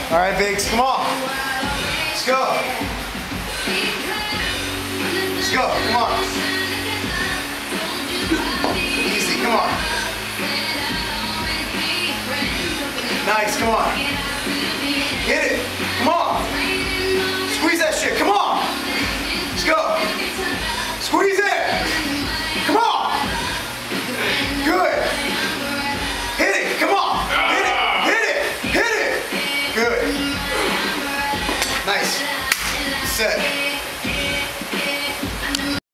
All right, Biggs, come on. Let's go. Let's go, come on. Easy, come on. Nice, come on. Hit it, come on. Squeeze that shit, come on. Let's go. Squeeze it. Come on. Good. Hit it, come on. Hit it, hit it, hit it. Good. Nice. Set.